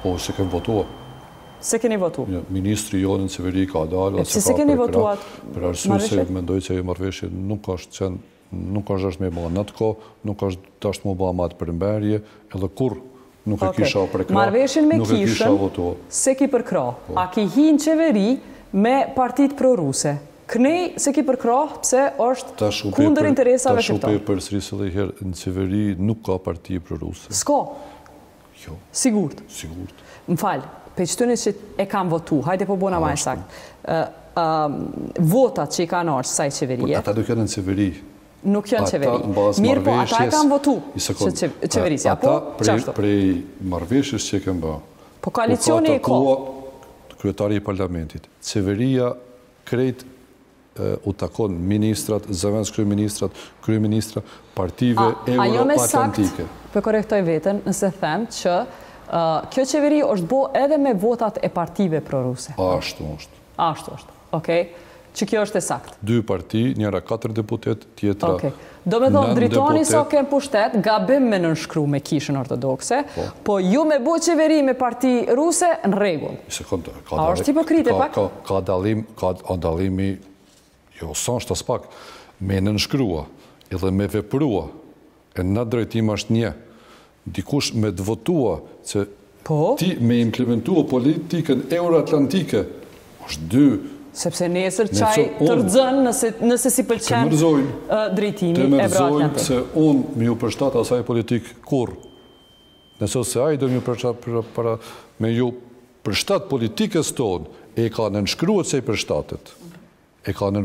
Po, se kem votua. Se keni votu? Ministri jonë në qeveri ka dalë. Se keni votuat? Për arsye se mendoj që e marrëveshje nuk është me ba në të ko, nuk është tasht më ba matë përmberje, edhe kur nuk e kisha përkra, marrëveshjen me nuk e kisha kishën, votua. se ki përkra. A ki hi në qeveri me partit proruse. Kënej se ki përkra pse është kundër interesave shqiptare. Ta shupe përsërisë edhe herë, në qeveri nuk ka parti proruse. S'ka? Jo. Sigurt? Sigurt. Më falë, pe qëtënit që e kam votu, hajde po bona ma e sakt. Votat që i ka nërë saj qeverie. Ata nuk janë në qeveri. Nuk janë qeveri. Mirë po, ata e kam votu qeverisja. Ata prej marrëveshjes që e kam ba. Po koalicioni e ka. Kryetari i parlamentit. Qeveria krejt u takon ministrat, zëvendës kryeministra, partive euro-atlantike. Për korektoj veten, nëse them që kjo qeveri është bo edhe me votat e partive proruse. Ashtu është. Okej. Që kjo është e sakt. 2 parti, njëra 4 deputet, tjetra 9 deputet. Do me thonë, dritoni sa kem pushtet, gabim me nënshkru me kishën ortodokse, po ju me bo qeveri me parti ruse, në regull. A është hipokrite pak? Ka dalimi, jo, sa është as pak, me nënshkrua, edhe me veprua, e në drejtim është një, dikush me të votua, që ti me implementua politikën euro-atlantike, është 2. Sepse nesër qaj të rëdzën nëse si pëlqen drejtimi euro-atlantik. Të më rëzojnë se unë mi ju përshtat asaj politikë kur. Nëse se ajë do mi me ju përshtat politikës tonë, e ka në nëshkruat se i përshtatet. Edhe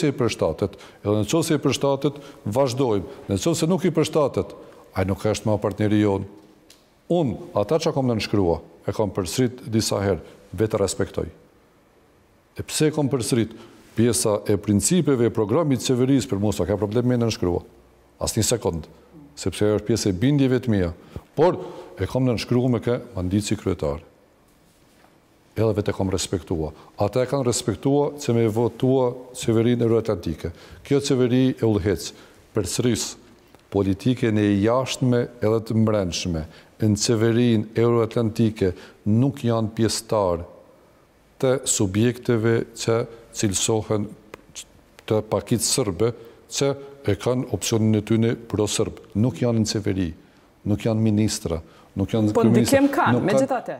nëse se i përshtatet, vazhdojmë. Nëse se nuk i përshtatet, ajë nuk është ma partneri jonë. Unë, ata që kom në nëshkrua, e kom përsrit disa herë, vetë respektoj. E pse kom përsrit, pjesa e principeve e programit qeveris për mos, a ka problem me në nëshkrua. As një sekund, sepse e është pjesa e bindjeve të mija. Por, e kom në nëshkrua me ke mandici kryetar. Edhe vetë e kom respektua. Ata e kanë respektua që me votua qeverin euro-atlantike. Kjo qeveri e udhëhec përsëris politike në jashtme edhe të mbrenshme. Në qeverin euro-atlantike nuk janë pjestar të subjekteve që cilësohen të pakit sërbe që e kanë opcionin e tyne pro-sërb. Nuk janë në qeveri, nuk janë ministra, nuk janë... Po ndikem kanë, me gjithate.